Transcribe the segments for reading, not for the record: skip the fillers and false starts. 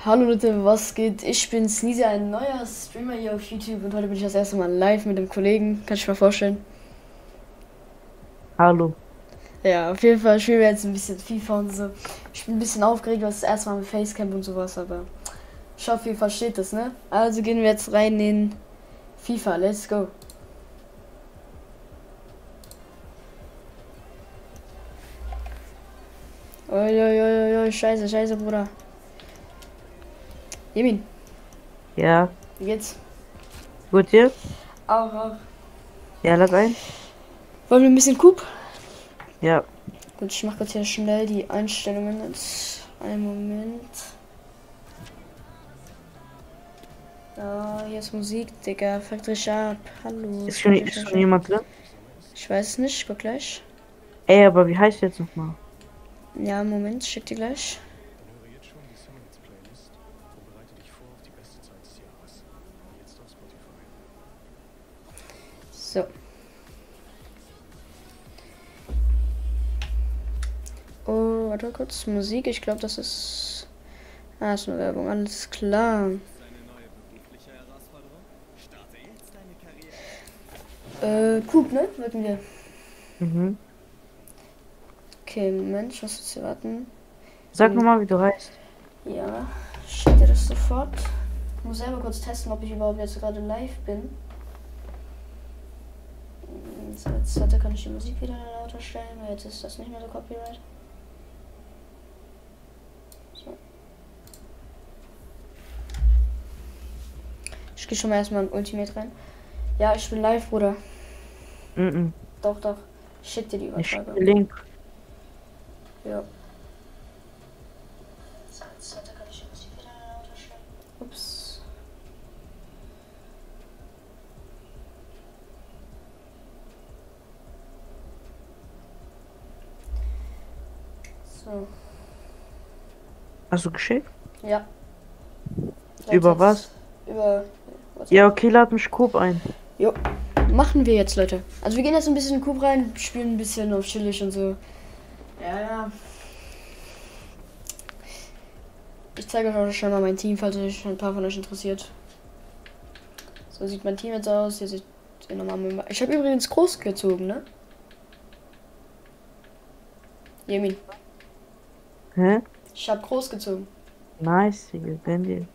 Hallo Leute, was geht? Ich bin Sneezy, ein neuer Streamer hier auf YouTube und heute bin ich das erste Mal live mit dem Kollegen. Kann ich mir vorstellen? Hallo. Ja, auf jeden Fall spielen wir jetzt ein bisschen FIFA und so. Ich bin ein bisschen aufgeregt, weil es das erste Mal mit Facecam und sowas, aber ich hoffe, ihr versteht das, ne? Also gehen wir jetzt rein in FIFA, let's go. Oi, scheiße, Bruder. Jemin, Ja, wie geht's? gut hier? Auch. Ja, lass ein. Wollen wir ein bisschen Coop? Ja, Gut, ich mache jetzt hier schnell die Einstellungen. Jetzt einen Moment. Ja, hier ist Musik, Digga. Fuck dich ab. Hallo. ist schon jemand drin? Ich weiß es nicht, ich guck gleich. Ey, aber wie heißt jetzt nochmal? Ja, Moment, schick dir gleich. So. Oh, warte kurz. Musik, ich glaube, das ist. Ah, ist eine Werbung, alles klar. Coop, ne? Warten wir. Mhm. Okay, Moment, ich muss jetzt hier warten. Sag nochmal, wie du heißt. Ja, ich schick dir das sofort. Ich muss selber kurz testen, ob ich überhaupt jetzt gerade live bin. So, jetzt warte, kann ich die Musik wieder lauter stellen, weil jetzt ist das nicht mehr so Copyright. So. Ich gehe schon mal erstmal in Ultimate rein. Ja, ich bin live, Bruder. Mhm. Doch. Ich schick dir die Ich schick Übertragung. den Link. Ja. So, jetzt warte, kann ich die Musik wieder lauter stellen. Ups. So. Hast du geschickt? Ja. Über was? Über. WhatsApp. Ja, okay, lad mich Coop ein. Jo. Machen wir jetzt, Leute. Also wir gehen jetzt ein bisschen in Coop rein, spielen ein bisschen auf chillig und so. Ja. Ich zeige euch auch schon mal mein Team, falls euch ein paar von euch interessiert. So sieht mein Team jetzt aus. Hier sieht ihr nochmal. Ich habe übrigens groß gezogen, ne? Jemin. Hä? Ich habe groß gezogen. Nice, Digga, gönn dir.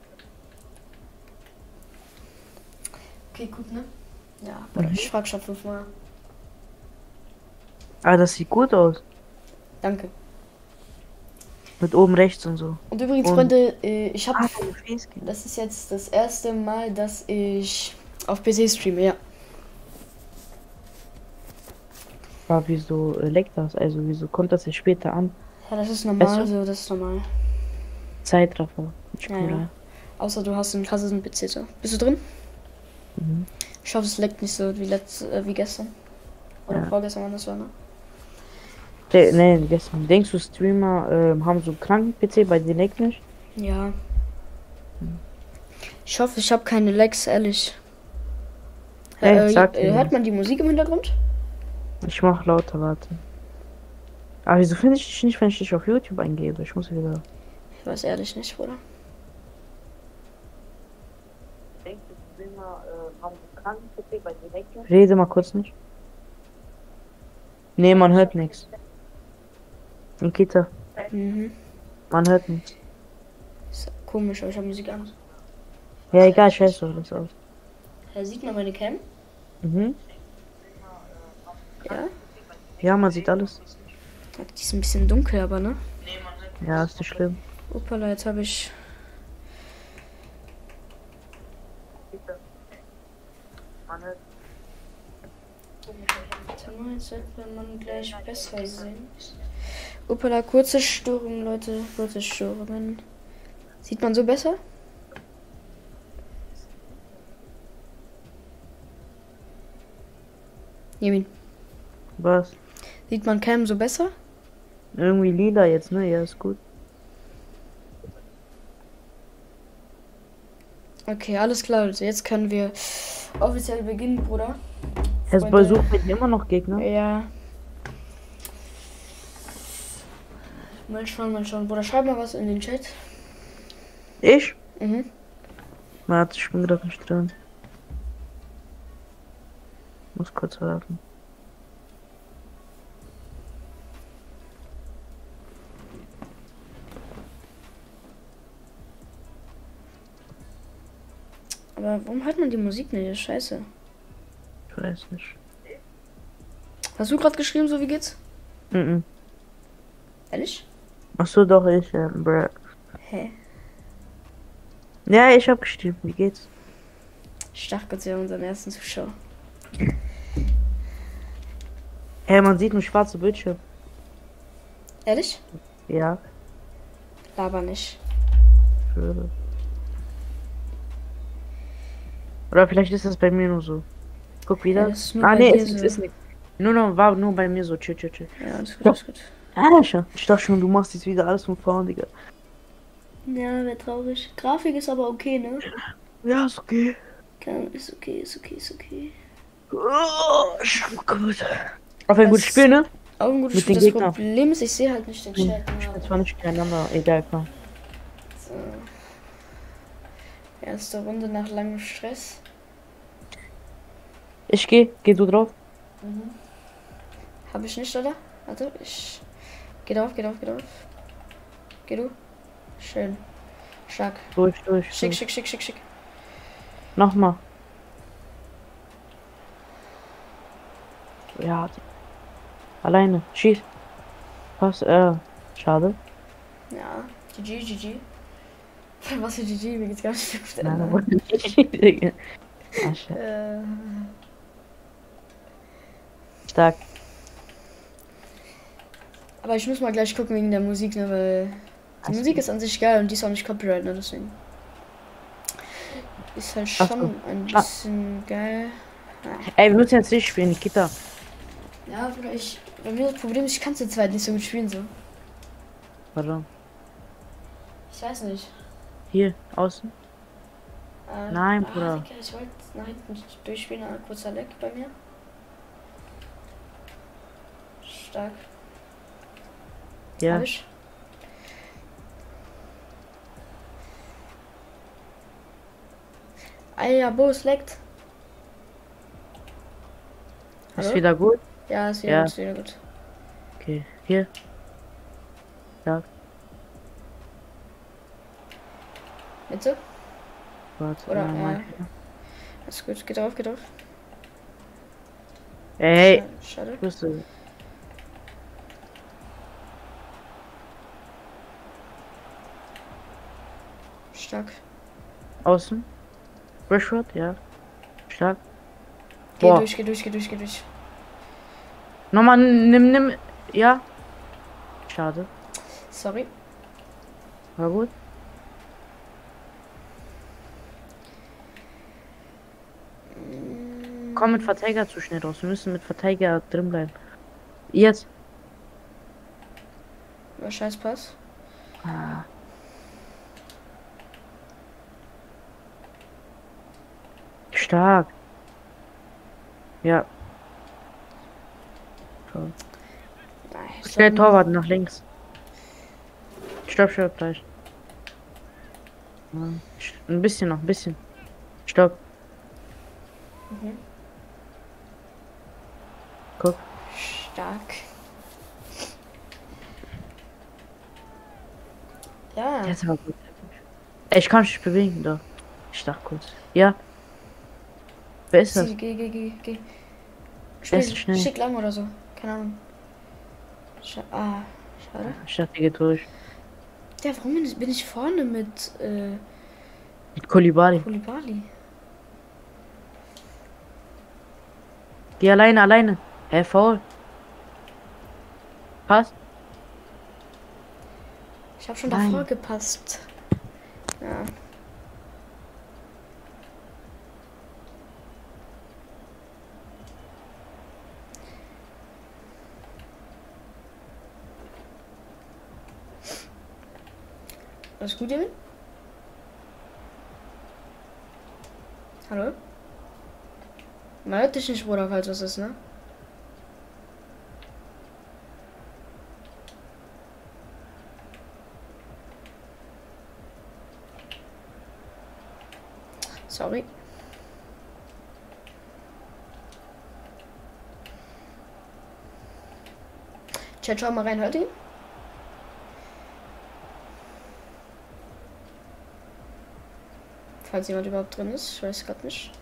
Okay, gut, ne? Ja, aber ich frage schon 5-mal. Ah, das sieht gut aus. Danke. Mit oben rechts und so. Und übrigens, Und- Freunde, ich habe. deine Facecam. Das ist jetzt das erste Mal, dass ich auf PC streame, ja. Aber wieso leckt das? Also, wieso kommt das jetzt später an? Ja, das ist normal, Weißt du? so, das ist normal. Zeitraffer. Ich Ja, cool, ja. Außer du hast einen krassen PC, so. Bist du drin? Mhm. Ich hoffe, es leckt nicht so wie gestern. Oder Ja. vorgestern, wann das war, ne? Nee, gestern. Denkst du, Streamer haben so einen kranken PC, bei dir leckt nicht? Ja. Ich hoffe, ich habe keine Lags, ehrlich. Hey, sag mir Hört was. man die Musik im Hintergrund? Ich mach lauter, warte. Aber wieso finde ich dich nicht, wenn ich dich auf YouTube eingebe? Ich muss wieder. Ich weiß ehrlich nicht, Bruder. Rede mal kurz nicht. Nee, man hört nichts. Nikita, Mhm. man hört nichts. Ist komisch, aber ich habe Musik an. Ja, egal, ich weiß doch das aus. Sieht man meine Cam? Mhm. Ja. Ja, man sieht alles. Die ist ein bisschen dunkel, aber ne? Ja, ist nicht schlimm. Opala, jetzt habe ich. Jetzt wird man gleich besser sehen. Opala, kurze Störungen, Leute. Kurze Störungen. Sieht man so besser? Jemin. Was? Sieht man Cam so besser? Irgendwie lila jetzt, ne? Ja, ist gut. Okay, alles klar, Leute. Jetzt können wir offiziell beginnen, Bruder. Jetzt besuchen wir immer noch Gegner. Ja. Mal schauen. Bruder, schreib mal was in den Chat. Ich? Mhm. Warte, ich bin gerade nicht dran. Muss kurz warten. Aber warum hört man die Musik nicht? Das ist scheiße. Ich weiß nicht. Hast du gerade geschrieben, so wie geht's? Mhm. Ehrlich? Ach so, doch, ich, bruh. Hä? Ja, ich hab geschrieben. Wie geht's? Ich dachte gerade, wir haben unseren ersten Zuschauer. Hey, man sieht nur schwarze Bildschirm. Ehrlich? Ja, Laber nicht. ich würde. Oder vielleicht ist das bei mir nur so. Guck Ja, wieder. das ist nur Ah, bei nee, dir ist nichts, so. ist nichts. War nur bei mir so. Chill, chill, chill. Ja, alles gut, Ja. alles gut. Alter, ich dachte schon, du machst jetzt wieder alles von vorn, Digga. Ja, wäre traurig. Grafik ist aber okay, ne? Ja, ist okay. Ist okay, ist okay, ist okay. Oh, gut. Auf ein gutes Das Spiel, ne? auch ein gutes Mit Spiel. den Das Gegnern. Problem ist, ich sehe halt nicht den Chat. Ich bin zwar nicht gegeneinander, egal, komm. So. Erste Runde nach langem Stress. Geh du drauf. Habe ich nicht, oder? Warte, ich. Geh drauf, geh drauf, geh drauf. Geh du. Schön. Stark. Durch, Schick, durch. schick, schick, schick, schick. Nochmal. Ja. Alleine. Schieß. Pass, schade. Ja. GG, GG. Was für GG? Mir geht's gar nicht gut. Nein, aber nicht. Digga. Ah, shit. Stark. Aber ich muss mal gleich gucken wegen der Musik, ne, weil die Alles Musik gut. ist an sich geil und die ist auch nicht Copyright, ne, deswegen. Ist halt Ach schon so. ein Ah. bisschen geil. Ey, wir müssen jetzt nicht spielen, Nikita. Ja, Bruder, bei mir das Problem ist, ich kann zu zweit nicht so gut spielen, so. Warum? Ich weiß nicht. Hier, außen. Nein, Bruder. Digga, ich wollte nach hinten durchspielen, aber kurzer Leck bei mir. Stark. Ja. Hab ich. Ah ja, Bo, es leckt. Ist Hallo? wieder gut? Ja, ist wieder Ja. gut, ist wieder gut. Okay, hier. Ja, Mitte? warte. Oder, Mann. Ist gut, geht drauf, geht drauf. Ey, Schade. Schlüssel. Stark. Außen. Rashford, ja. Stark. Geh Boah. durch, geh durch, geh durch, geh durch. Nochmal, nimm. Ja. Schade. Sorry. War gut. Komm mit Verteidiger zu schnell raus. Wir müssen mit Verteidiger drin bleiben. Jetzt. Scheiß Pass. Ah. Stark. Ja. Toll. Nice. Schnell Torwart nach links. Stopp, gleich. Ja. Ein bisschen noch, ein bisschen. Stopp. Mhm. Guck. Stark. Ja. Jetzt aber gut. Ey, ich kann mich nicht bewegen, doch. Ich dachte kurz. Ja. Wer ist das? Geh. Der ist Spiel, schnell. schick lang oder so. Keine Ahnung. Schade. Ich dachte, der geht durch. Ja, warum bin ich vorne mit Mit Kolibali. Koulibaly? Geh alleine. Hey, faul. Passt. Ich habe schon Nein. davor gepasst. Ja. Alles gut, Emil? Hallo? Man hört dich nicht, Bruder, falls was ist, ne? Sorry. Chat, schau mal rein, hört ihr? Falls jemand überhaupt drin ist, ich weiß gerade nicht.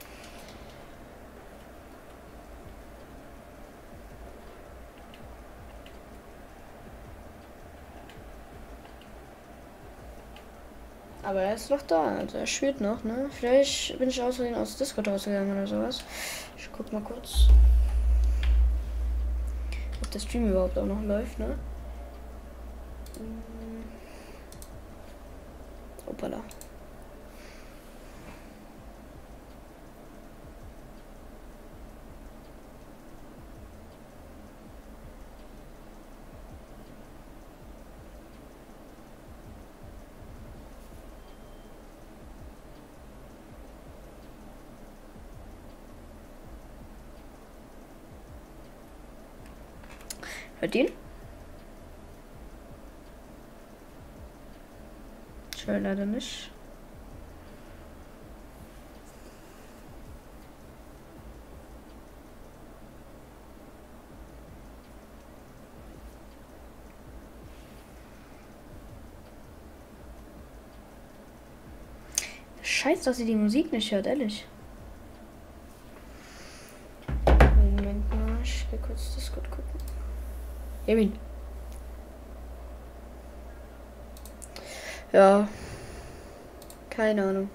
Aber er ist noch da, also er spielt noch, ne? Vielleicht bin ich außerdem aus Discord rausgegangen oder sowas. Ich guck mal kurz. Ob der Stream überhaupt auch noch läuft, ne? Hoppala. Hört ihn? Ich höre leider nicht. Scheiße, dass sie die Musik nicht hört, ehrlich. Moment mal, ich will kurz Discord gucken. Emin. Ja. Keine Ahnung.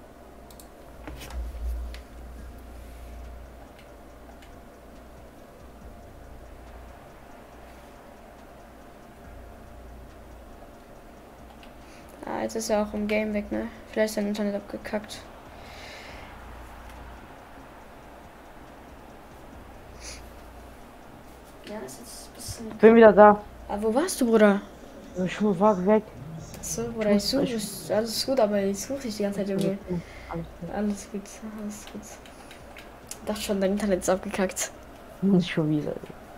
Ah, jetzt ist er auch im Game weg, ne? Vielleicht ist sein Internet abgekackt. Ja, ist jetzt ein bisschen. Ich bin wieder da. Ah, wo warst du, Bruder? Ich war weg. So, Bruder, ich suche. Alles gut, aber ich suche dich die ganze Zeit, Junge. Alles gut. Alles gut. Ich dachte schon, dein Internet ist abgekackt. Nicht schon wieder.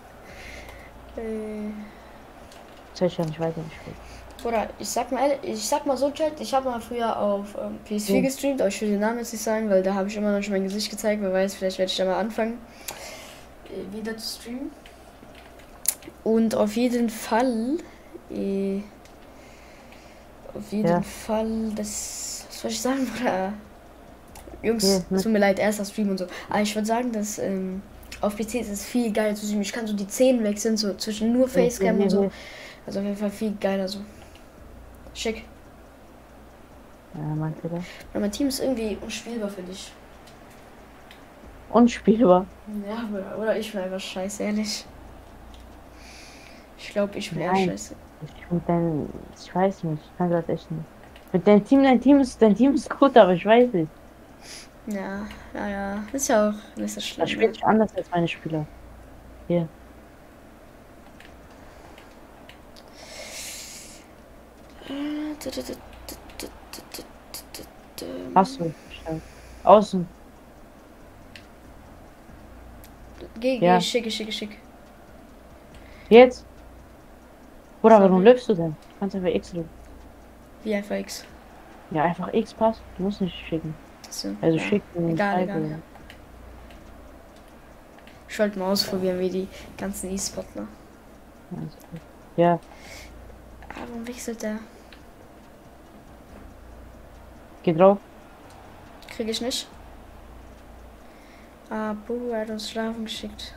Äh. Soll ich ja nicht weiterspielen. Bruder, ich sag mal so, Chat, ich habe mal früher auf PS4 gestreamt, aber ich will den Namen jetzt nicht sagen, weil da habe ich immer noch nicht mein Gesicht gezeigt, wer weiß, vielleicht werde ich da mal anfangen, wieder zu streamen. Und auf jeden Fall, das, was soll ich sagen, Bruder? Jungs, tut mir leid, erster Stream und so. Aber ich würde sagen, dass auf PC ist es viel geiler zu streamen. Ich kann so die Szenen wechseln, so zwischen nur Facecam und so. Also auf jeden Fall viel geiler so. Schick. Ja, meinst du das? Mein Team ist irgendwie unspielbar für dich. Unspielbar? Ja, oder ich bin einfach scheiße, ehrlich. Ich glaube, ich bin eher scheiße. Ich weiß nicht, ich kann das echt nicht. Mit dein Team ist gut, aber ich weiß nicht. Ja, ist ja auch nicht so schlimm. Das spielt sich anders als meine Spieler. Hier. Hast du. Außen. Geh, schick. Jetzt? Oder warum läufst du denn? Du kannst einfach X drücken. Wie einfach X? Ja, einfach X passt. Du musst nicht schicken. So, also ja. schicken. Egal. Ja. Ich wollte mal ausprobieren, wie die ganzen E-Sportler. Ja. Warum wechselt der? Geh drauf. Krieg ich nicht. Ah, Buh, er hat uns schlafen geschickt.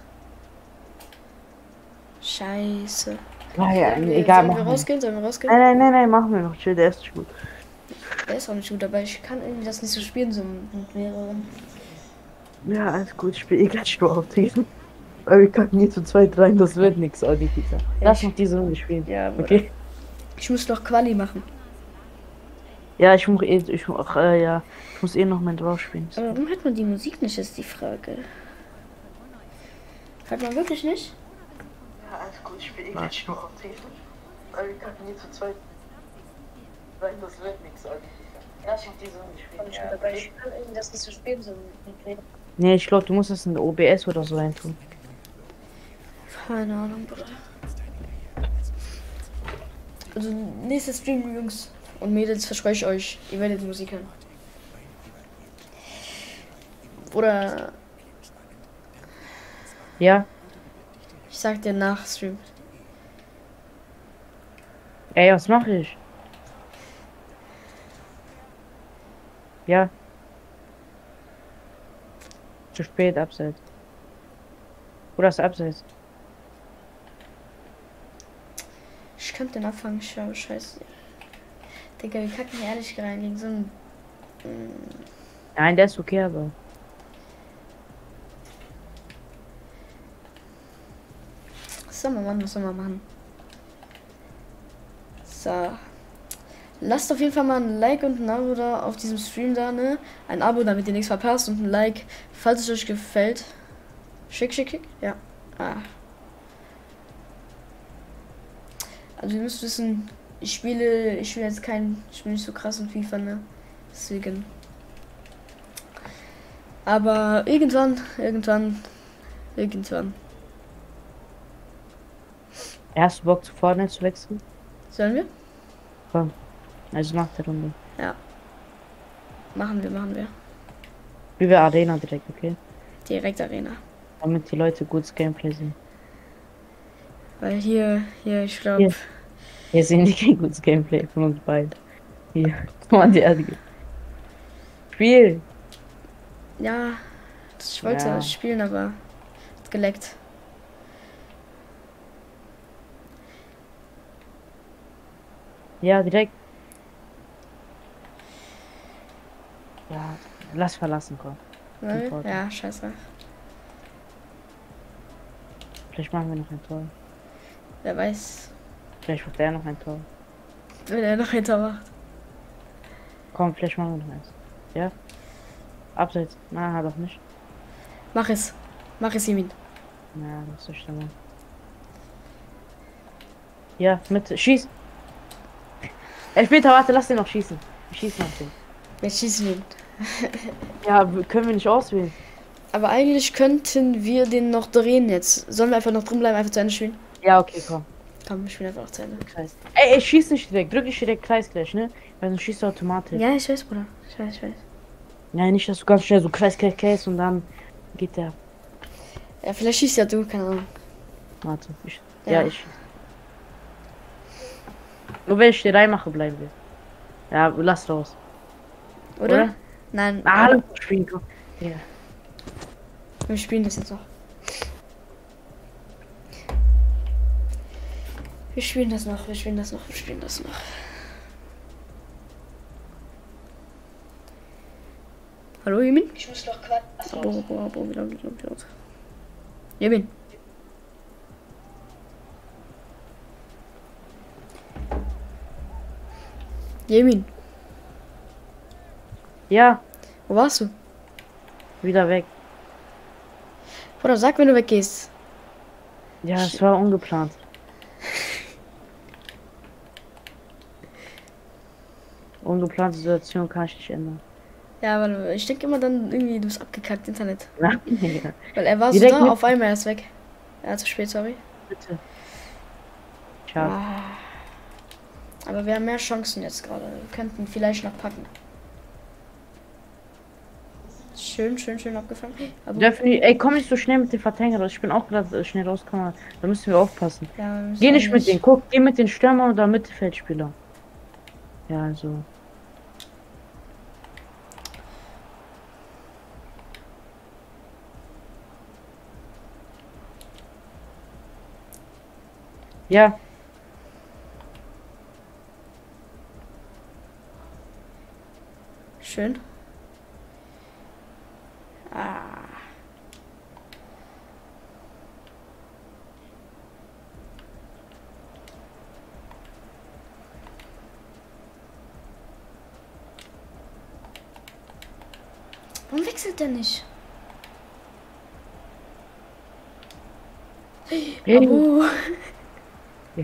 Scheiße. Ja, egal. Sollen wir rausgehen? Nein, machen wir noch. Chill, der ist gut. Der ist auch nicht gut, aber ich kann irgendwie das nicht so spielen, so mit mehreren. Ja, alles gut. Ich spiele eh gleich nur auf diesen. Aber wir können hier zu zweit rein, das wird nichts, Audi Pizza. Lass noch diese Runde spielen. Ja, okay. Ich muss noch Quali machen. Ja, ich muss eh noch mein drauf spielen. Aber warum hört man die Musik nicht, ist die Frage. Hört man wirklich nicht? Ja, alles gut, ich spiele eh gleich nur auf diesen. Aber wir können hier zu zweit rein, das wird nichts, Audi Pizza. Lass noch diese Runde spielen. Aber ich kann irgendwie das nicht so spielen, so mit. Nee, ich glaube, du musst das in OBS oder so reintun. Keine Ahnung, Bruder. Also, nächstes Stream, Jungs und Mädels, verspreche ich euch, ihr werdet Musik hören. Bruder, Ja. ich sag dir nach Stream. Ey, was mache ich? Ja. Zu spät, abseits. Oder ist abseits? Ich könnte den abfangen, scheiße. Digga, wir kacken ehrlich rein gegen so einen. Nein, der ist okay, aber. Was soll man machen? Was soll man machen? So. Lasst auf jeden Fall mal ein Like und ein Abo da auf diesem Stream da, ne? Ein Abo, damit ihr nichts verpasst und ein Like, falls es euch gefällt. Schick, schick, schick. Ja. Ah. Also ihr müsst wissen, ich spiele jetzt ich bin nicht so krass in FIFA, ne? Deswegen. Aber irgendwann. Hast du Bock zu Fortnite zu wechseln? Sollen wir? Komm. Also nach der Runde. Ja. Machen wir. Wie wir Arena direkt, okay? Direkt Arena. Damit die Leute gutes Gameplay sehen. Weil hier, ich glaube. Hier. Hier sehen die kein gutes Gameplay von uns beiden. Hier. Guck mal, die ehrliche. Spiel! Ja. Ich wollte Ja. spielen, aber hat geleckt. Ja, direkt. Ja, lass verlassen, komm. Ja, scheiße. Vielleicht machen wir noch ein Tor. Wer weiß, Vielleicht macht er noch ein Tor. wenn er noch hinter macht. Komm, vielleicht machen wir noch eins. Ja? Abseits. Na, doch nicht. Mach es, Jemin. Na, das ist so schlimm. Ja, mit. Schieß! Später, warte, lass den noch schießen. Wir schießen auf den. Wir schießen ihn. Ja, können wir nicht auswählen. Aber eigentlich könnten wir den noch drehen jetzt. Sollen wir einfach noch drin bleiben, einfach zu Ende spielen? Ja, okay, komm. Komm, wir spielen einfach noch zu Ende. Kreis. Ey, schieß nicht direkt. Drück nicht direkt Kreis gleich, ne? Weil sonst schießt du automatisch. Ja, ich weiß, Bruder. Ich weiß. Ja, nicht, dass du ganz schnell so Kreis und dann geht der. Ja, vielleicht schießt ja du, keine Ahnung. Warte, ich. Ja. Ja, ich. Nur wenn ich die reinmache, bleiben wir. Ja, lass raus. Oder? Nein. Ah, spielen, komm. Ja. Wir spielen das jetzt noch. Wir spielen das noch. Hallo, Jemin? Ich muss noch quatschen. Abo, wieder. Jemin. Jemin, Ja, wo warst du? wieder weg. Bruder, sag, wenn du weggehst. Ja, es war ungeplant. Ungeplante Situation kann ich nicht ändern. Ja, weil ich denke immer dann irgendwie, du bist abgekackt, Internet. Nein, ja. Weil er war so Direkt da, mit- auf einmal er ist weg. Ja, zu spät, sorry. Bitte. Schade. Ah. Aber wir haben mehr Chancen jetzt gerade. Wir könnten vielleicht noch packen. Schön abgefangen. Aber Ey, komm nicht so schnell mit dem Verteidiger raus. Ich bin auch gerade schnell rausgekommen. Da müssen wir aufpassen. ja, wir müssen Geh nicht mit eigentlich- denen. Guck, geh mit den Stürmer oder Mittelfeldspieler. Ja, also. Ja, Schön. Ah. Warum wechselt der nicht? Abo. Ja.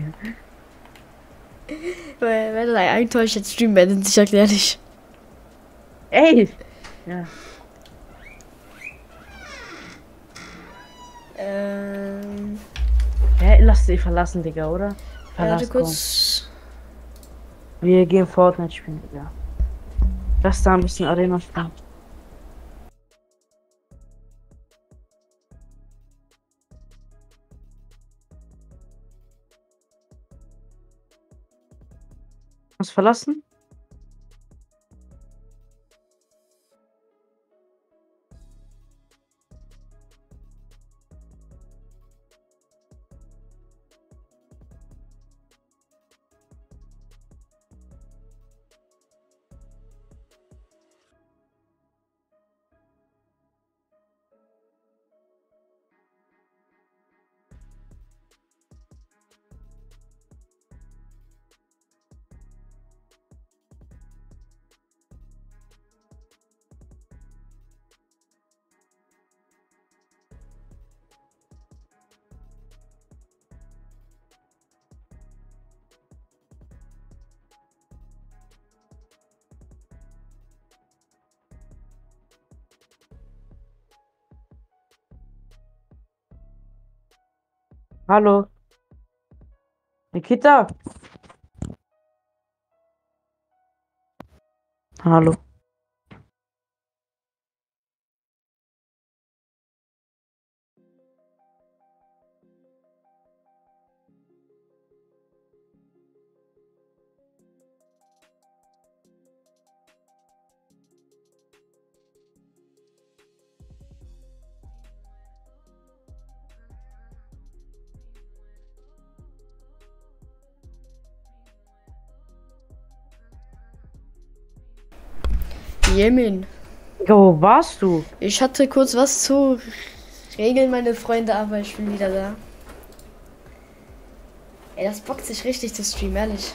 Wenn du ein Tor jetzt streamen beendet, ich erkläre dich. Ey! Ja. Hä, lass dich verlassen, Digga, oder? Warte Verlass, kurz. komm. Wir gehen Fortnite spielen, Digga. Lass da ein bisschen Arena spielen. Hast du verlassen? Hallo, Nikita? Hallo. Jemin. Digga, wo warst du? Ich hatte kurz was zu regeln, meine Freunde, aber ich bin wieder da. Ey, das bockt sich richtig zu streamen, ehrlich.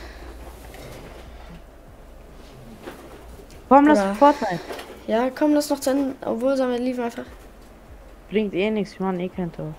Komm, lass Oder- Fortnite. Ja, komm, lass noch zu Ende. Obwohl, sagen wir liefen einfach. Bringt eh nichts, wir machen eh kein Tor.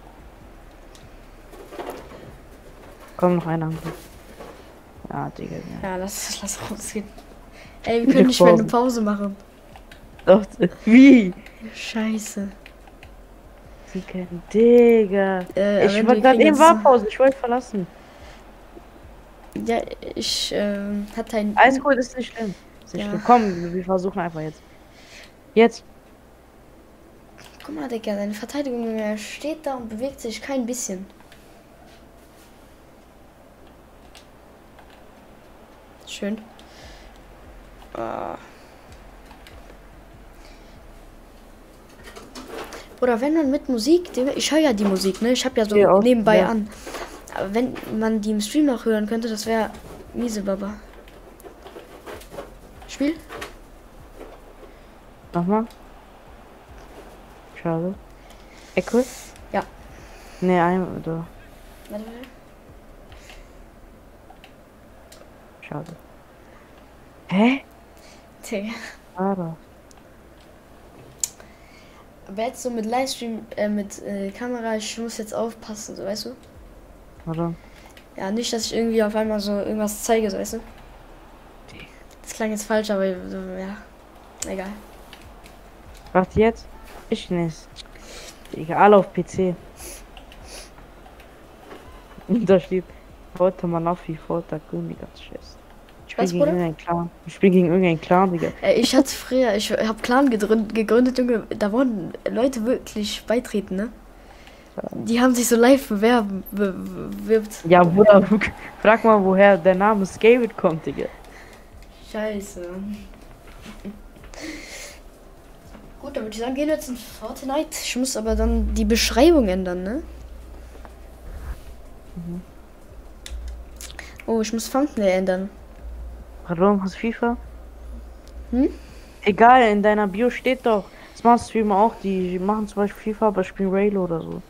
Komm, noch einer. Ja, Digga. Ja. Ja, lass rausgehen. Ey, wir können nicht mehr eine Pause machen. Doch, wie? Scheiße. Sie kennen Digga. Ich wenn wollte wir gerade kriegen eben jetzt- Warpause, ich wollte verlassen. Ja, ich hatte ein. Alles gut, ist nicht schlimm. Ist nicht Ja. schlimm. Komm, wir versuchen einfach jetzt. Jetzt. Guck mal, Digga, deine Verteidigung steht da und bewegt sich kein bisschen. Schön. Ah. Oder wenn man mit Musik, ich höre ja die Musik, ne? Ich habe ja so Ja, auch, nebenbei ja. an. Aber wenn man die im Stream noch hören könnte, das wäre miese Baba. Spiel? Nochmal. Schade. Ecke? Ja. Ne, ein oder. Warte, warte. Schade. Hä? Digga. Schade. Aber jetzt so mit Livestream, mit Kamera, ich muss jetzt aufpassen, so, weißt du? Oder? Ja, nicht, dass ich irgendwie auf einmal so irgendwas zeige, so, weißt du? Das klang jetzt falsch, aber so, ja. Egal. Was jetzt? Ich nicht. Digga, alle auf PC. Und da steht heute Manafi, Volta, König als Chess. Ich spiele Was, gegen Bruder? irgendeinen Clan. Ich spiele gegen irgendeinen Clan, Digga. Ich hatte früher, ich habe Clan gegründet, Junge, da wollen Leute wirklich beitreten, ne? Die haben sich so live bewirbt. Ja, Bruder, frag mal, woher der Name Skavid kommt, Digga. Scheiße. Gut, dann würde ich sagen, gehen wir jetzt in Fortnite. Ich muss aber dann die Beschreibung ändern, ne? Oh, ich muss Thumbnail ändern. Warum hast du FIFA? Hm? Egal, in deiner Bio steht doch. Smart Streamer auch, die machen zum Beispiel FIFA, aber spielen Raylo oder so.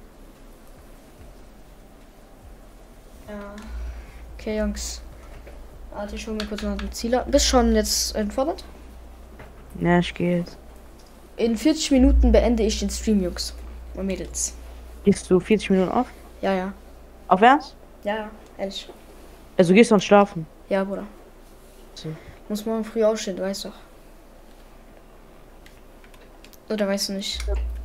Ja. Okay, Jungs. Warte, ich hole mir kurz noch den Zieler. Bist schon jetzt entfordert? Ja, ich gehe jetzt. In 40 Minuten beende ich den Stream, Jungs und Mädels. Gehst du 40 Minuten auf? Ja, ja. Auf Ernst? Ja, ehrlich. Also gehst du dann schlafen? Ja, Bruder. So. Muss morgen früh aufstehen, du weißt doch. Oder weißt du nicht?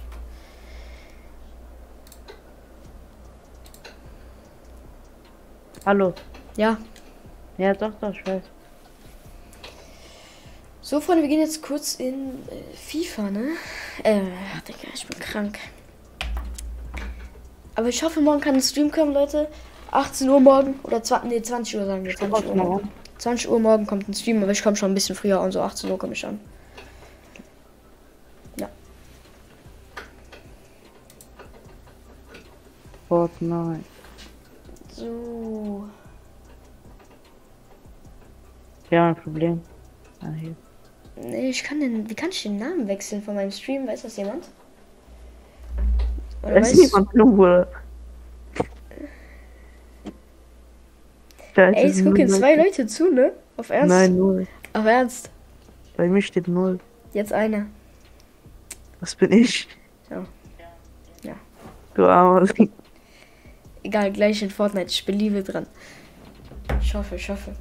Hallo. Ja. Ja, doch, ich weiß. So, Freunde, wir gehen jetzt kurz in FIFA, ne? Digga, ich bin krank. Aber ich hoffe, morgen kann ein Stream kommen, Leute. 18 Uhr morgen. Oder 20 Uhr sagen wir. 20 Uhr morgen. 20 Uhr morgen kommt ein Stream, aber ich komme schon ein bisschen früher an, so 18 Uhr komme ich an. Ja. Fortnite. So. Ja, ein Problem. Ah, hier. Nee, wie kann ich den Namen wechseln von meinem Stream? Weiß das jemand? Oder Da ist niemand nur. Da Ey, ist es gucken 2 Leute zu, ne? Auf Ernst? Nein, 0. Auf Ernst? Bei mir steht 0. Jetzt einer. Das bin ich. Ja. Ja. Du armer. Egal, gleich in Fortnite. Ich bin Liebe dran. Ich hoffe, ich hoffe.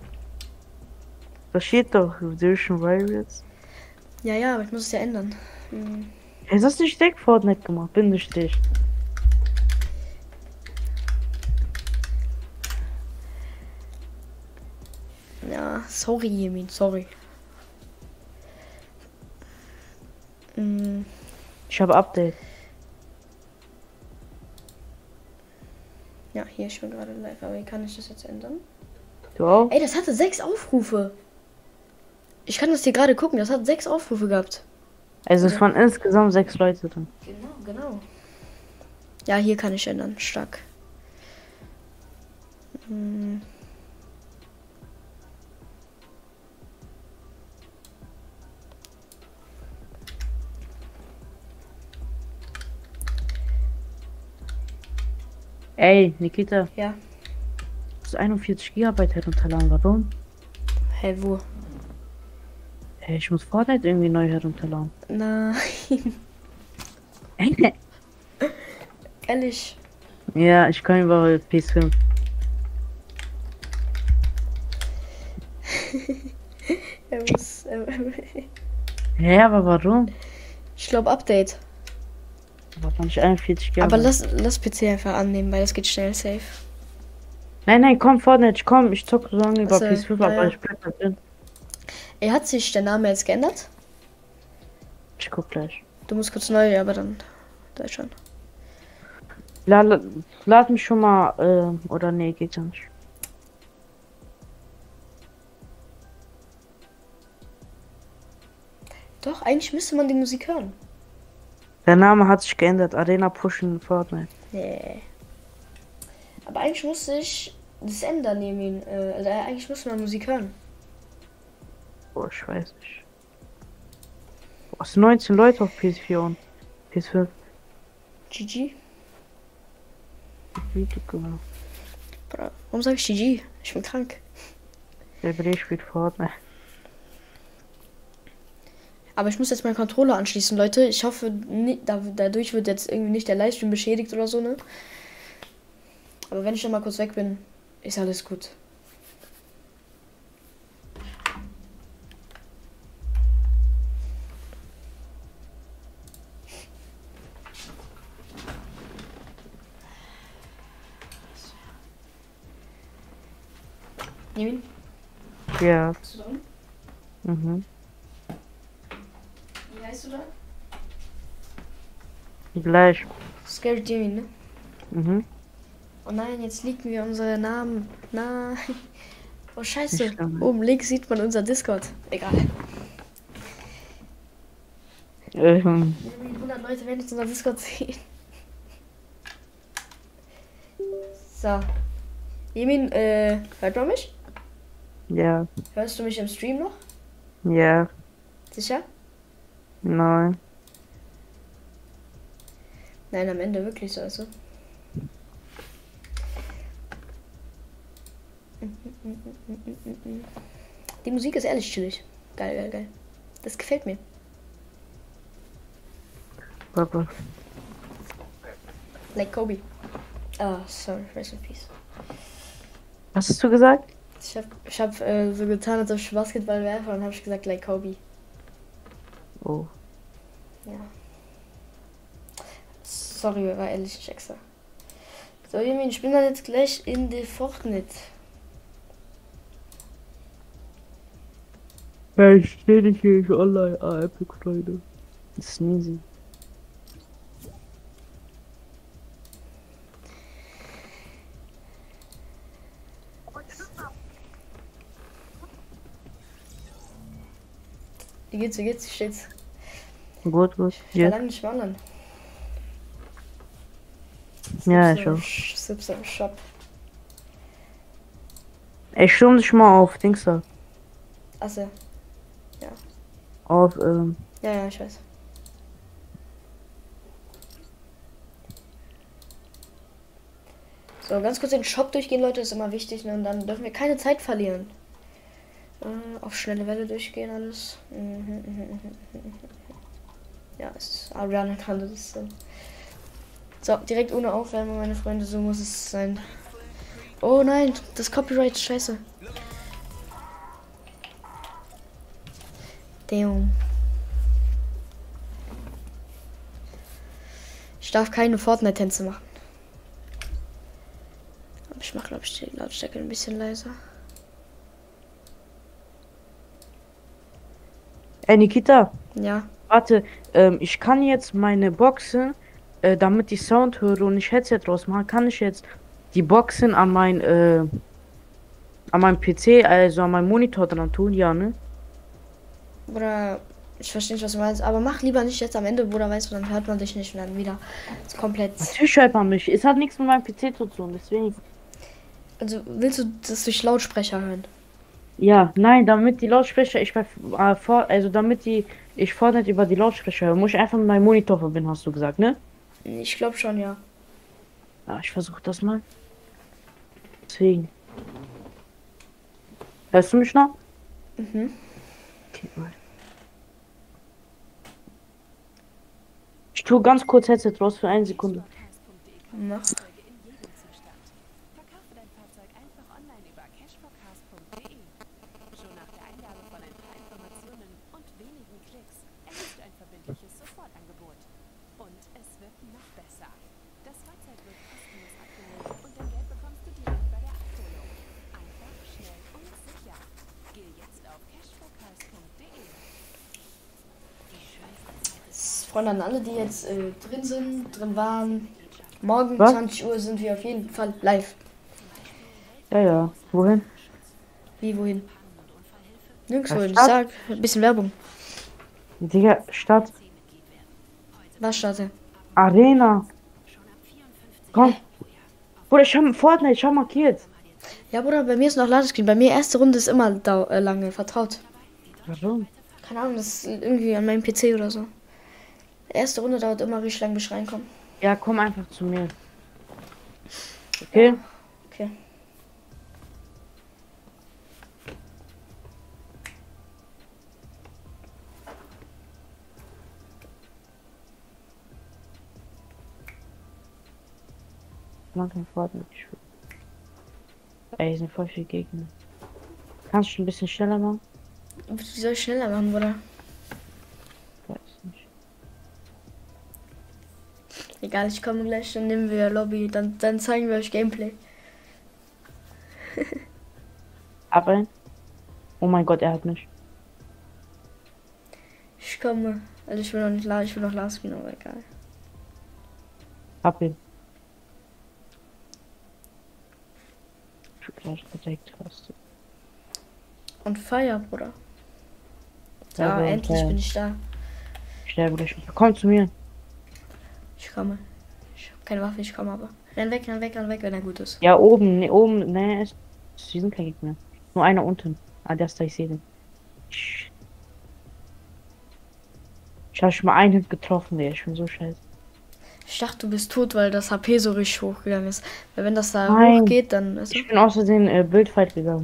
Das steht doch. Division Rivals. Ja, ja, aber ich muss es ja ändern. Hm. Hey, hast du nicht Deck Fortnite gemacht? Bindestrich. Ja, sorry, Jemin, sorry. Hm. Ich habe Update. Ja, hier, ich bin gerade live, aber wie kann ich das jetzt ändern? Du auch? Ey, das hatte 6 Aufrufe. Ich kann das hier gerade gucken, das hat 6 Aufrufe gehabt. Also es waren insgesamt 6 Leute drin. Genau, genau. Ja, hier kann ich ändern, stark. Hm. Ey, Nikita, Ja. das ist 41 GB herunterladen. Warum? Hä, wo? Hey, ich muss Fortnite irgendwie neu herunterladen. Nein. Ehrlich. Ja, ich kann über PS5. Er muss, Ja, aber warum? ich glaube Update. Aber kann ich 41 GB. Aber lass PC einfach annehmen, weil das geht schnell safe. Nein, komm, Fortnite, komm, ich zocke so lange über Also, PS5, ja, aber ja. ich bleib da drin. Ey, hat sich der Name jetzt geändert? Ich guck gleich. Du musst kurz neu, aber dann da ist schon. Lad mich schon mal, oder nee, geht ja nicht. Doch, eigentlich müsste man die Musik hören. Der Name hat sich geändert, Arena Pushen Fortnite. Nee. Aber eigentlich musste ich das ändern, nehmen. Also eigentlich müsste man Musik hören. Boah, ich weiß nicht. Boah, es sind 19 Leute auf PS4 und PS5. GG? Genau. Warum sag ich GG? Ich bin krank. Der Bre spielt Fortnite. Aber ich muss jetzt meinen Controller anschließen, Leute. Ich hoffe, dadurch wird jetzt irgendwie nicht der Livestream beschädigt oder so, ne? Aber wenn ich dann mal kurz weg bin, ist alles gut. Nemin? Ja. Bist du dran? Mhm. Wie heißt du da? Gleich. Scary Jimmy, ne? Mhm. Oh nein, jetzt liegen wir unsere Namen. Nein. Oh scheiße. Nicht schlimm. Oben links sieht man unser Discord. Egal. 100 Leute werden jetzt unser Discord sehen. So. Jemin, hört man mich? Ja. Hörst du mich im Stream noch? Ja. Sicher? Nein. Nein, am Ende wirklich so, also. Die Musik ist ehrlich chillig. Geil, geil, geil. Das gefällt mir. Papa. Like Kobe. Ah, sorry, rest in peace. Was hast du gesagt? Ich hab so getan, als ob ich Basketball werfe, und dann habe ich gesagt, like Kobe. Oh. Ja. Sorry, war ehrlich nicht extra. So, Jemin, ich bin dann jetzt gleich in der Fortnite. Ja, ich stehe nicht hier online. Ah, Epic, Freunde. Sneezy. Wie geht's, wie steht's? Gut, gut. Ich war Ja, lange nicht mehr online. ja, ich auch. Sips im Shop. Ey, stürm dich mal auf Dings da. Achso, Auf, ja, ich weiß. So, ganz kurz den Shop durchgehen, Leute, ist immer wichtig. Ne? Und dann dürfen wir keine Zeit verlieren. Auf schnelle Welle durchgehen, alles. Ja, ist Ariana Grande. Das so, direkt ohne Aufwärmen, meine Freunde, so muss es sein. Oh nein, das Copyright, scheiße. Damn. Ich darf keine Fortnite-Tänze machen. Aber ich mache, glaube ich, die Lautstärke ein bisschen leiser. ey, Nikita, Ja. warte, ich kann jetzt meine Boxen, damit ich Sound höre und ich Headset draus mache, kann ich jetzt die Boxen an meinem PC, also an meinem Monitor dran tun, ja, ne? Oder ich verstehe nicht, was du meinst. Aber mach lieber nicht jetzt am Ende, Bruder, weißt du, dann hört man dich nicht und dann wieder. Ist komplett. Natürlich hört man mich. Es hat nichts mit meinem PC zu tun, deswegen. Also willst du das durch Lautsprecher hören? Ja, nein, damit die Lautsprecher, damit ich Fortnite über die Lautsprecher höre, muss ich einfach mit meinem Monitor verbinden, hast du gesagt, ne? Ich glaube schon, ja. Ja, ich versuche das mal. Deswegen. Hörst du mich noch? Mhm. Okay, gut. Ich tue ganz kurz Headset raus für 1 Sekunde. Mach. Verkaufe dein Fahrzeug einfach online über cashforcars.de. Schon nach der Eingabe von ein paar Informationen und wenigen Klicks erhältst du ein verbindliches Sofortangebot. Und es wird noch besser. Das Fahrzeug wird kostenlos abgeholt und dein Geld bekommst du direkt bei der Abholung. Einfach, schnell und sicher. Geh jetzt auf cashforcars.de. Freunde an alle, die jetzt drin waren. Morgen Was? 20 Uhr sind wir auf jeden Fall live. Ja, ja. Wohin? Wie, wohin? Nirgendwo Ja, hin. Ich Stadt. sag, ein bisschen Werbung. Digga, Stadt. Was starte? Arena. Komm. Bruder, ich hab Fortnite, ich hab markiert. Ja, Bruder, bei mir ist noch Ladescreen. Bei mir erste Runde ist immer lange vertraut. Warum? Keine Ahnung, das ist irgendwie an meinem PC oder so. Erste Runde dauert immer richtig lang, bis ich reinkomme. Ja, komm einfach zu mir. Okay? Okay. Ich mag kein Fortnite. Ey, hier sind voll viele Gegner. Kannst du ein bisschen schneller machen? Wie soll ich schneller machen, Bruder? Weiß nicht. Egal, ich komme gleich, dann nehmen wir Lobby, dann zeigen wir euch Gameplay. Aber. Oh mein Gott, er hat mich. Ich komme. Also ich will noch nicht laden, ich will noch Ladescreen, aber egal. Hab ihn. Ich bin gleich gedeckt fast. Und Feier, Bruder. Ja, Ja, Bruder, endlich Feuer. bin ich da. Ich sterbe gleich. Komm zu mir. Ich komme. Ich habe keine Waffe, ich komme aber. Renn weg, wenn er gut ist. Ja, oben. Ne, oben. Ne, sie sind kein Gegner. Nur einer unten. Ah, das da, ich sehe den. Ich habe schon mal einen Hit getroffen, der ich bin so scheiße. Ich dachte, du bist tot, weil das HP so richtig hochgegangen ist. Weil wenn das da Nein. hochgeht, dann ist Ich bin außerdem Bildfight gegangen.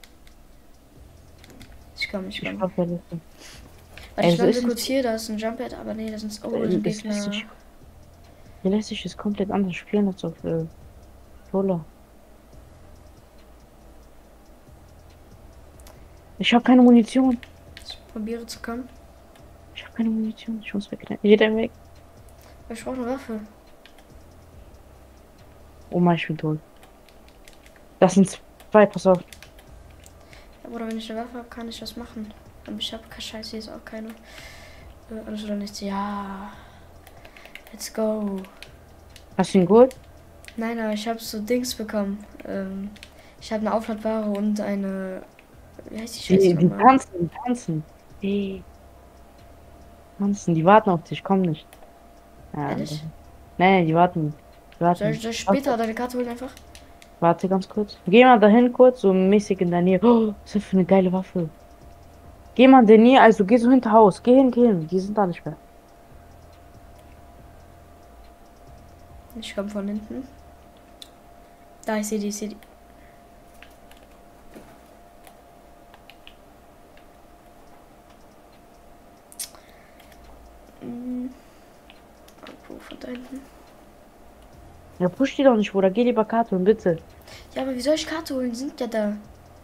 Ich komme. Ich glaube, er ist. Warte, Ey, ich so lande ist kurz hier, da ist ein Jump Pad, aber nee, das sind das sind Das lässt Gegner. sich, hier lässt sich das komplett anders spielen als auf Lola. Ich habe keine Munition. Ich probiere zu kommen. Ich habe keine Munition. Ich muss wegrennen. Jeder weg. Ich brauche eine Waffe. Oh mein, ich bin tot. Das sind zwei, pass auf. Ja, oder wenn ich eine Waffe habe, kann ich was machen. Aber ich habe keine Scheiße, hier ist auch keine. Alles oder nichts. Ja. Let's go. Hast du ihn gut? Nein, aber ich habe so Dings bekommen. Ich habe eine Aufladbare und eine. Wie heißt die Scheiße Die nochmal? tanzen, die tanzen. Hey. Hansen, die warten auf dich, komm nicht. Ja, Ehrlich? nee, die warten. Die Soll warten. ich später deine Karte holen einfach? Warte ganz kurz. Geh mal dahin kurz, so mäßig in der Nähe. Oh, was ist das für eine geile Waffe. Geh mal in der Nähe, also geh so hinter Haus. Geh hin, geh hin. Die sind da nicht mehr. Ich komme von hinten. Da, ich sehe die, ich sehe die. Von da hinten. Ja, push die doch nicht, Bruder. Geh lieber Karte und bitte. Ja, aber wie soll ich Karte holen? Die sind ja da.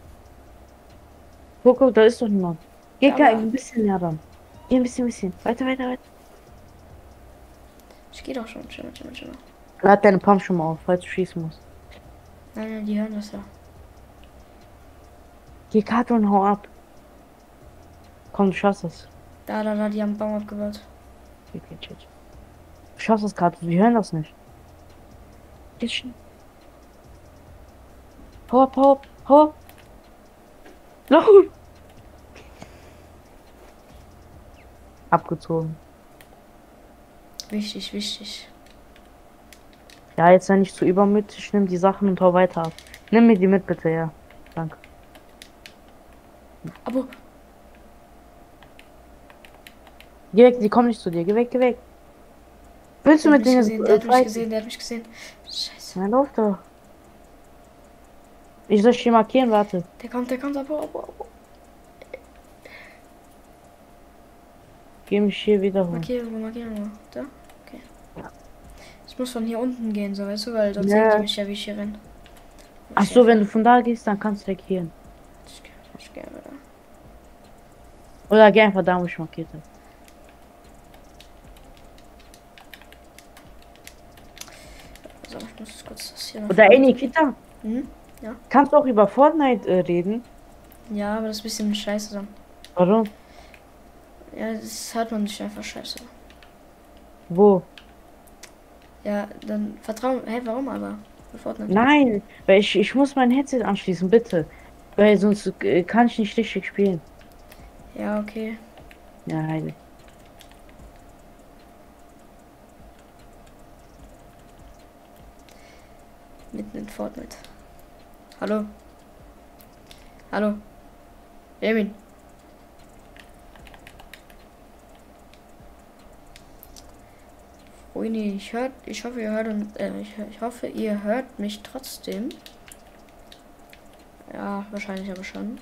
Guck, da ist doch niemand. Geh Ja, aber ein bisschen näher ran. Geh ein bisschen. Weiter, weiter, weiter. ich gehe doch schon. Schimmer. Lad deine Pump schon mal auf, falls du schießen musst. Nein, die hören das ja. Geh Karte und hau ab. Komm, du schaffst das. Da, die haben einen Baum abgebaut. Okay, chill. Du schaffst das, Karte. Wir hören das nicht. Geh schnell. Hau ab. Lauf! Abgezogen. Wichtig. Ja, jetzt sei nicht zu übermütig. Nimm die Sachen und hau weiter ab. Nimm mir die mit, bitte, ja. Danke. Aber Geh weg, die kommen nicht zu dir. Geh weg. Willst du mit denen der hat mich gesehen. Scheiße. Na, lauf doch. Ich soll dich hier markieren, warte. Der kommt, aber. Geh mich hier wieder holen. Markieren wir. Da? Okay. Ich muss von hier unten gehen, so weißt du, weil sonst Ja. sehen die mich ja, wie ich hier renne. Ach so, wenn du von da gehst, dann kannst du markieren. Ich gehe da. Oder geh einfach da, wo ich markiert habe. So, ich muss kurz das hier noch. Oder ey, Nikita, Mhm. Ja. kannst du auch über Fortnite reden? Ja, aber das ist ein bisschen scheiße dann. Warum? Ja, das hört man nicht einfach scheiße. Wo? Ja, dann vertrauen. Hey, warum aber? Bei Fortnite. Nein, weil ich muss mein Headset anschließen, bitte. Weil sonst kann ich nicht richtig spielen. Ja, okay. Ja, heilig. Mitten in Fortnite. Hallo? Emin. Ruini, ich hoffe, ihr hört und ich hoffe, ihr hört mich trotzdem. Ja, wahrscheinlich aber schon.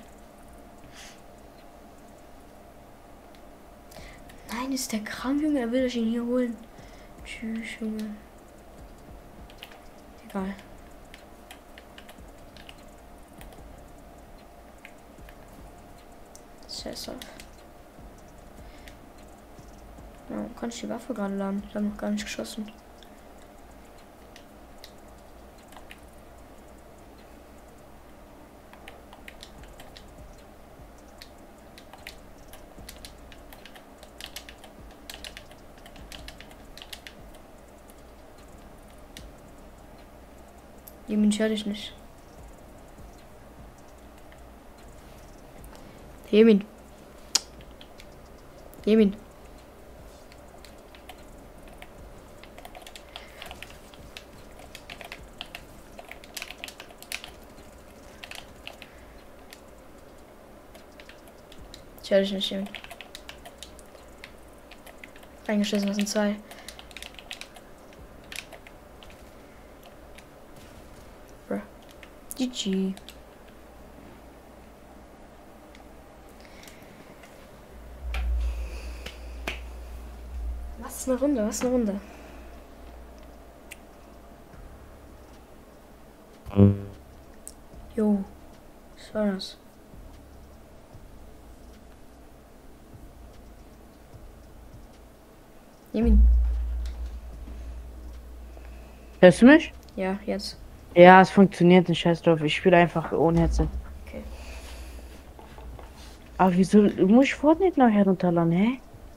Nein, ist der krank, Junge, er will euch ihn hier holen. Tschüss, Junge. Egal. Scheiß auf. Ja, kann ich die Waffe gerade laden? Ich habe noch gar nicht geschossen. Jemin, ich höre dich nicht. Jemin. Ich höre dich nicht, Jemin. Reingeschissen, das sind zwei. Bruh. GG. Was ist eine Runde? Jo. Was war das? Jemin. Hörst du mich? Ja, jetzt. Ja, es funktioniert nicht, scheiß drauf. Ich spiele einfach ohne Headset. Okay. Aber wieso muss ich Fortnite noch herunterladen, hä?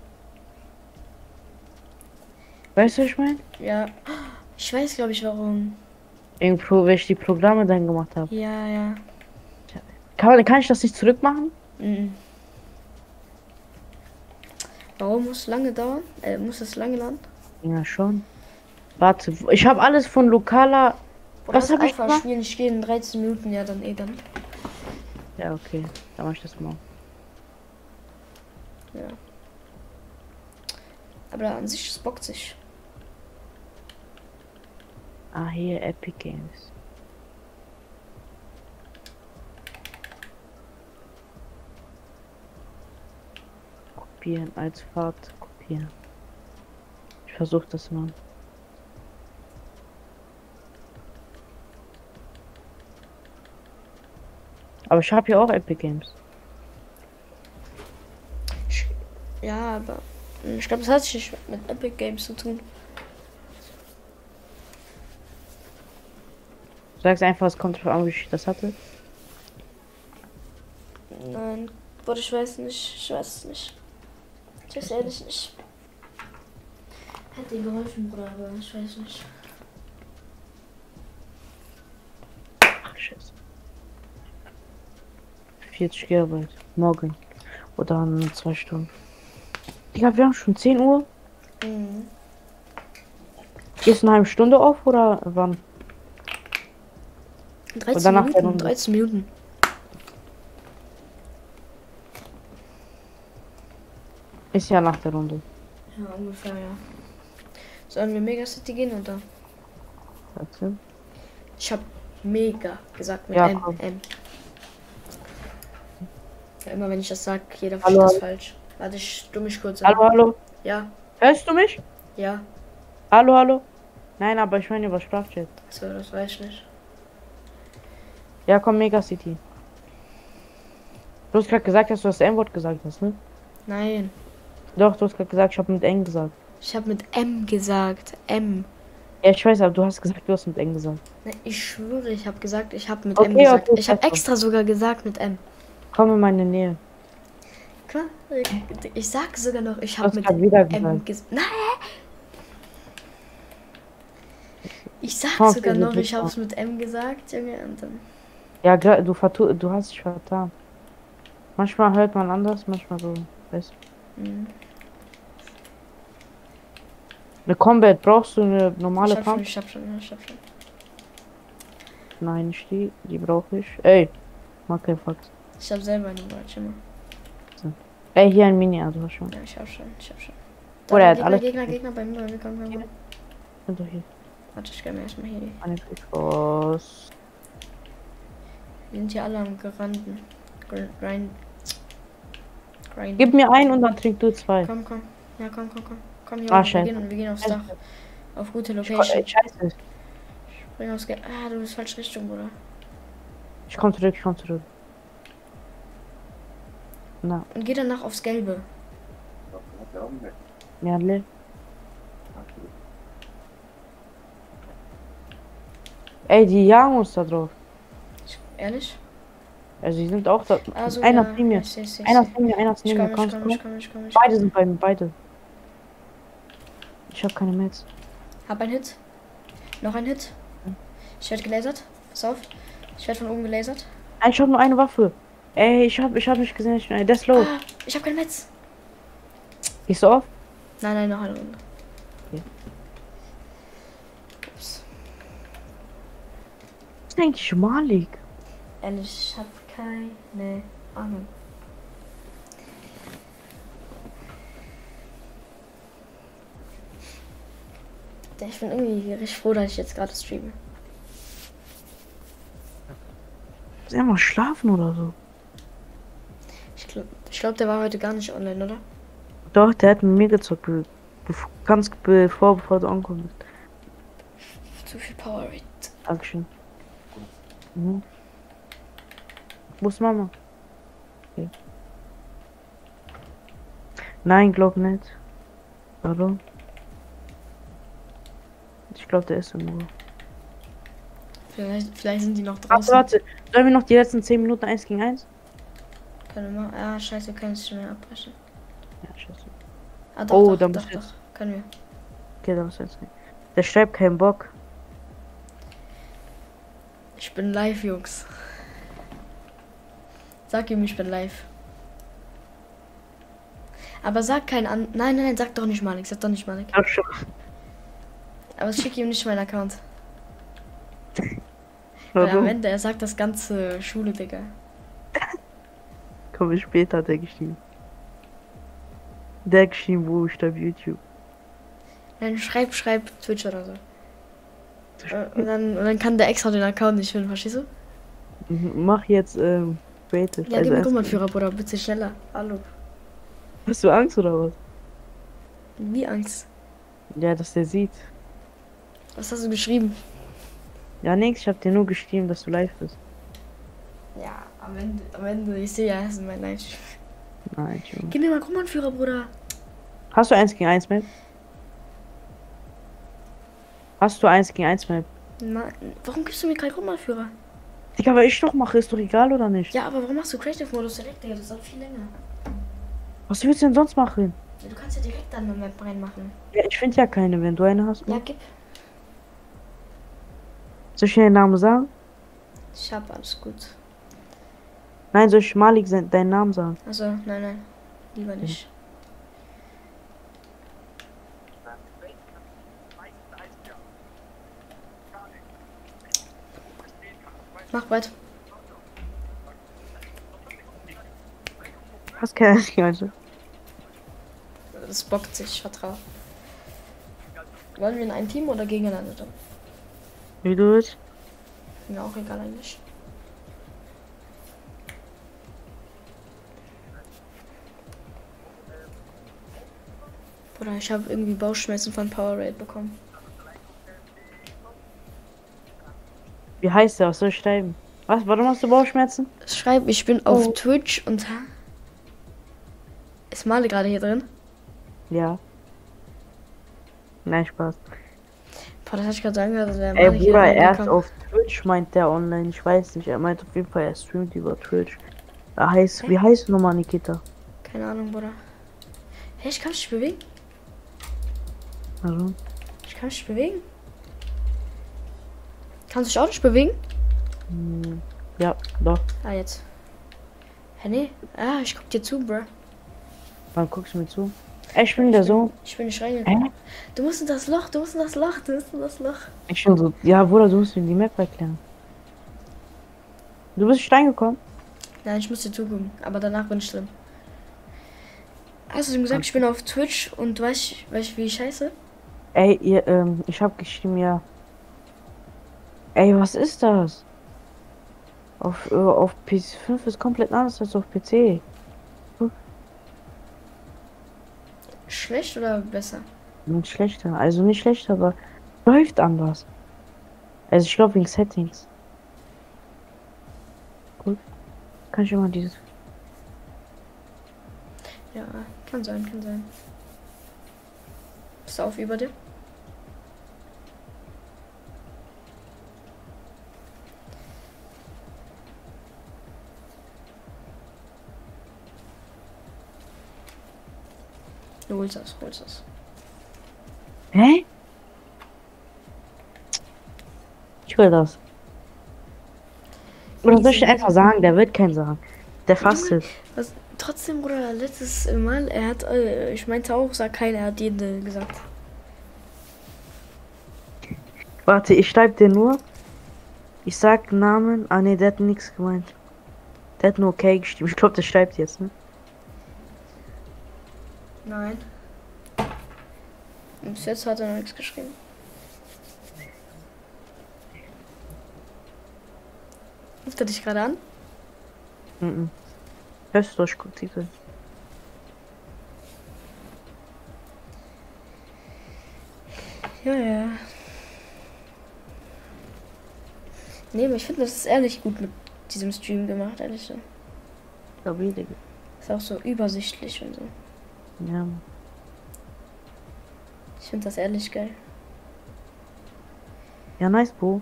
Weißt du, was ich meine? Ja. Ich weiß, glaube ich, warum. Irgendwo, weil ich die Programme dann gemacht habe. Ja. Kann ich das nicht zurückmachen? Mhm. Warum muss es lange dauern? Muss es lange laden? Ja, schon. Warte, ich habe alles von lokaler. Oder Was habe ich einfach gemacht? spielen? Ich gehe in 13 Minuten, ja dann dann. Ja, okay. Dann mach ich das mal. Ja. Aber an sich, es bockt sich. Ah, hier Epic Games. Kopieren als Fahrt. Kopieren. Ich versuche das mal. Aber ich habe hier auch Epic Games. Ja, aber ich glaube, das hat sich mit Epic Games zu tun. Du sagst einfach, es kommt drauf an, wie ich das hatte. Nein, Bruder, ich weiß nicht. Ich weiß es nicht. Ich weiß ehrlich nicht. Hätte dir geholfen, Bruder, aber ich weiß nicht. Ach, Scheiße. 40 GB. Morgen. Oder in 2 Stunden. Digga, wir haben schon 10 Uhr. Mhm. Gehst du eine halbe Stunde auf oder wann? 13 nach der Minuten, Runde. 13 Minuten. Ist ja nach der Runde. Ja, ungefähr, ja. Sollen wir Megacity gehen oder? Warte. Ich hab Mega gesagt mit Ja, M. komm. M. Ja, immer wenn ich das sag, jeder Hallo, versteht das hallo. falsch. Warte, ich stumm mich kurz an. Hallo, hallo. Ja, Hörst du mich? ja. Hallo, hallo. Nein, aber ich meine über Sprachchat. So, das weiß ich nicht. Ja, komm, Megacity. Du hast gerade gesagt, dass du das M-Wort gesagt hast, ne? Nein. Doch, du hast gerade gesagt, ich habe mit N gesagt. Ich habe mit M gesagt. M. Ja, ich weiß, aber du hast gesagt, du hast mit N gesagt. Ne, ich schwöre, ich habe gesagt, ich habe mit Okay, M gesagt. okay, Ich habe passt extra sogar gesagt mit M. Komm in meine Nähe. Klar, ich sag sogar noch, ich Du habe hast mit gerade wieder M gesagt. gesagt. Nein! Ich sag Komm, sogar wir noch, sind ich habe da. es mit M gesagt, Junge. Und dann. Ja, du hast dich vertan. Manchmal hört man anders, manchmal so. Weißt du? Mhm. Eine Combat, brauchst du eine normale Ich hab schon, Pump? ich hab schon, ja, ich hab schon. Nein, nicht die brauche ich. Ey, mach keinen Fax. Ich hab selber eine Watch immer. Ey, hier ein Mini, also schon. Ja, ich hab schon, ich hab schon. Oder er hat Gegner, alles. Gegner bei mir kommen. Sind doch hier. Warte, ich kann mir erstmal hier. Eine Picos. Wir sind hier alle am Geranden. Grind. Gib mir einen und dann trink du 2. Komm. Ja, komm. Komm hier Ah, hoch. scheiße. Wir gehen aufs Dach. Auf gute Ey, Location. scheiße. Spring aufs Ge Ah, du bist falsche Richtung, Bruder. Ich komm zurück. Na, Und geh danach aufs Gelbe. Merle. Ey, die jagen uns da drauf. Ehrlich? Also, die sind auch da. Also, Einer ja, neben mir. ich seh. Einer ist neben mir, einer ist Ich neben mir. komm. Komm. Beide sind bei mir, beide. Ich hab keine Mets. Hab ein Hit. Noch ein Hit. Ich werde gelasert. Pass auf. Ich werde von oben gelasert. Nein, ich hab nur eine Waffe. Ey, ich hab nicht gesehen. Der ist low. Ah, ich hab kein Metz. Gehst du auf? Nein, noch eine Runde. Okay. Ups. Was ist eigentlich Malik? Ehrlich, ich hab keine Ahnung. Ich bin irgendwie richtig froh, dass ich jetzt gerade streame. Ist er mal schlafen oder so? Ich glaub, der war heute gar nicht online, oder? Doch, der hat mit mir gezockt. Ganz bevor du ankommst. Zu viel Power Rate. Dankeschön. Mhm. Wo ist Mama? Okay. Nein, glaub nicht. Hallo? Ich glaube, der ist irgendwo. Vielleicht sind die noch Ach, draußen. warte. Sollen wir noch die letzten 10 Minuten 1 gegen 1? Können wir mal. Ah, scheiße, wir können es schon mehr abbrechen. Ja, scheiße. Ah, doch, Oh, doch, da doch, muss doch. jetzt. Können wir. Okay, da muss jetzt nicht. Der schreibt keinen Bock. Ich bin live, Jungs. Sag ihm, ich bin live. Aber sag keinen an. Nein, nein, sag doch nicht Malik. Sag doch nicht Malik. Ach schon. Aber schick ihm nicht meinen Account. Weil am Warum? Ende, er sagt das ganze Schule, Digga. Komm, später hat er geschrieben. Der hat geschrieben, wo ich da auf YouTube. Nein, schreib Twitch oder so. Und dann kann der extra den Account nicht finden, verstehst du? Mach jetzt Creative. Ja, Also gib mir erst- Gummibandführer, Bruder, bitte schneller. Hallo. Hast du Angst oder was? Wie Angst. Ja, dass der sieht. Was hast du geschrieben? Ja, nix, ich hab dir nur geschrieben, dass du live bist. Ja, am Ende, ich sehe ja, es ist mein Live. Nein, Junge. Gib mir mal Gummibandführer, Bruder. Hast du 1 gegen 1 Map? Hast du 1 gegen 1 Map? Nein, warum gibst du mir keinen Gummibandführer? Digga, weil ich doch mache, ist doch egal oder nicht? Ja, aber warum machst du Creative-Modus direkt, Digga? Das dauert viel länger. Was willst du denn sonst machen? Ja, du kannst ja direkt dann eine Map reinmachen. Ja, ich finde ja keine, wenn du eine hast. Ja, Ne? gib. Soll ich dir den Namen sagen? Ich hab alles gut. Nein, soll ich Malik deinen Namen sagen? Also, nein. Lieber nicht. Mach weit. Hast keine Leute. Das bockt sich, ich vertraue. Wollen wir in ein Team oder gegeneinander dann? Wie du willst? Mir auch egal eigentlich. Bruder, ich habe irgendwie Bauchschmerzen von Powerade bekommen. Wie heißt der? Was soll ich schreiben? Was? Warum hast du Bauchschmerzen? Schreib, ich bin auf Twitch und... Ist Male gerade hier drin? Ja. Nein, Spaß. Boah, das hatte ich gerade sagen gehört, dass der Ey, Male hier Bruder, erst reingekommen. auf Twitch meint der online. Ich weiß nicht. Er meint auf jeden Fall, er streamt über Twitch. Er heißt, wie heißt du nochmal, Nikita? Keine Ahnung, Bruder. Hey, ich kann mich nicht bewegen. Also, Ich kann mich nicht bewegen. Kannst du dich auch nicht bewegen? ja, doch. Ah, jetzt. Hä, nee. Ah, ich guck dir zu, bro. Wann guckst du mir zu? Ey, ich bin der Sohn. Ich bin nicht reingekommen. Hä? Du musst in das Loch, du musst in das Loch, du musst in das Loch. Ich bin so. Ja, Bruder, du musst mir die Map erklären. Du bist nicht reingekommen? Nein, ich muss dir zugucken, aber danach bin ich drin. Hast du ihm gesagt, ich bin auf Twitch und weißt wie ich heiße? Ey, ich hab geschrieben, ja. Ey, was ist das? Auf PS5 ist komplett anders als auf PC. Schlecht oder besser? Nicht schlechter. Also nicht schlechter, aber läuft anders. Also ich glaube wegen Settings. Gut. Kann ich immer dieses. Ja, kann sein, kann sein. Bist du auf über dir? Du holst das. Hä? Ich will das. Oder soll ich dir einfach sagen, der wird keinen sagen. Der fastet. Was, trotzdem, Bruder, letztes Mal, er hat, ich meinte auch, sag keiner, er hat jeden gesagt. Warte, ich schreib dir nur. Ich sag Namen. Ah ne, der hat nichts gemeint. Der hat nur okay geschrieben. Ich glaube, der schreibt jetzt, ne? Nein. Und bis jetzt hat er noch nichts geschrieben. Ruft er dich gerade an? Mhm. Hörst du durch, guck Titel. Ja. Nee, aber ich finde, das ist ehrlich gut mit diesem Stream gemacht, ehrlich so. Stabil, Ist auch so übersichtlich und so. ja. Ich finde das ehrlich geil. Ja, nice, Bro.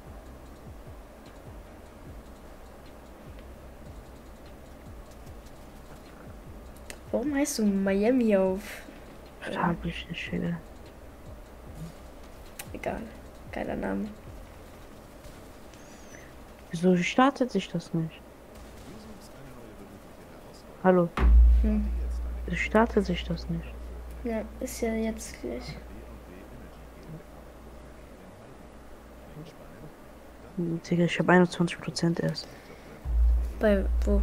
Warum heißt du Miami auf? Frag mich nicht, Digga. Egal. Geiler Name. Wieso startet sich das nicht? Hallo. Hm. startet sich das nicht. Ja, ist ja jetzt gleich. Digga, ich habe 21% erst. Bei wo?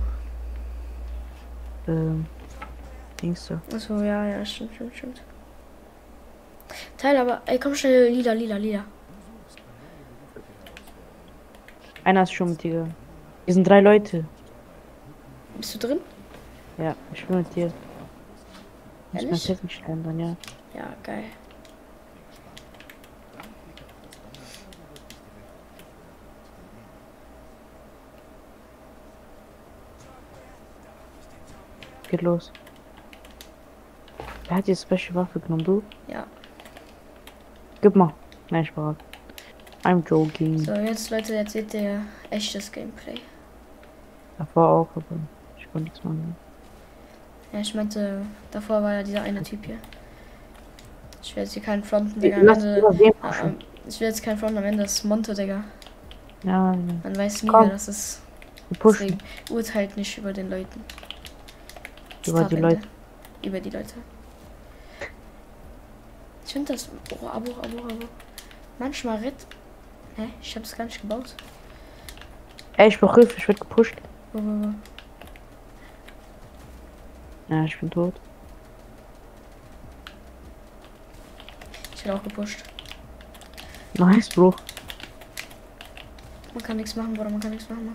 Dings da. Achso, ja, stimmt. Teil aber, ey, komm schnell, lila. Einer ist schon mit dir. Wir sind 3 Leute. Bist du drin? Ja, ich bin mit dir. Muss mein Ehrlich? Feld nicht stellen dann, ja. Ja, geil. Geht los. Wer hat die Special Waffe genommen? Du? Ja. Gib mal. Nein, ich war. I'm joking. So, jetzt Leute, jetzt seht ihr echtes Gameplay. Davor auch, aber ich konnte nichts machen. Ja, ich meinte, davor war ja dieser eine Typ hier. Ich will jetzt hier keinen Fronten, Digga. Am Lass Ende, über wen pushen. ich will jetzt keinen Fronten, am Ende ist Monte, Digga. Ja, ja. Man weiß nie, Komm. wer das ist. Wir pushen. Deswegen urteilt nicht über den Leuten. Über die Zitat Leute. Ende. Über die Leute. Ich finde das. Oh, Abo. Manchmal ritt. Hä? Ich hab's gar nicht gebaut. Ey, ich brauch Hilfe, ich werd gepusht. Wo? Ja, ich bin tot. Ich werde auch gepusht. Nice, Bro. Man kann nichts machen, Bruder, man kann nichts machen.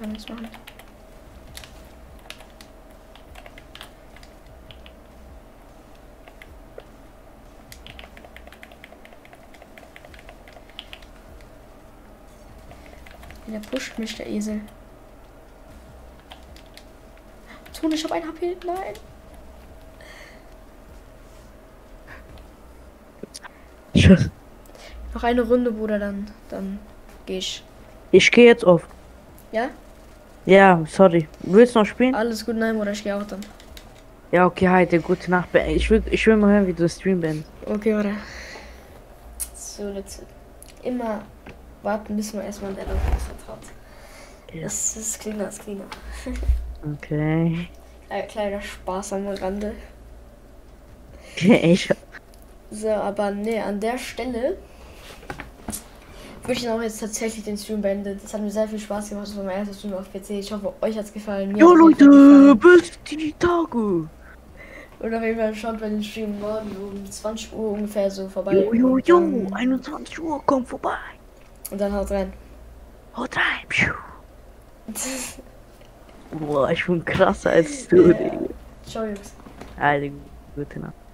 Der pusht mich, der Esel. Tun, ich hab ein HP. Nein. Tschüss. Noch eine Runde, Bruder, dann geh ich. Ich gehe jetzt auf. Ja? Ja, sorry. Willst du noch spielen? Alles gut, nein, Bruder, ich geh auch dann. Ja, okay, heute, gute Nacht. Ich will mal hören, wie du das Stream beendest. Okay, Bruder. So, jetzt immer warten, bis man erstmal der Leute vertraut. Ja. Das ist cleaner. Okay. Kleiner Spaß am Rande. Ich. So, aber ne, an der Stelle würde ich dann auch jetzt tatsächlich den Stream beenden. Das hat mir sehr viel Spaß gemacht. Das war mein erster Stream auf PC. Ich hoffe, euch hat's gefallen. Mir Jo, hat's auf jeden Leute, Fall gefallen. bis die Tage. Und auf jeden Fall schaut bei den Stream morgen um 20 Uhr ungefähr so vorbei. Jo, Und 21 Uhr, komm vorbei. und dann haut rein. Haut rein. Pfiuh. Boah, ich bin krasser als du, Digga. Ciao, Jungs. Alter, gute Nacht.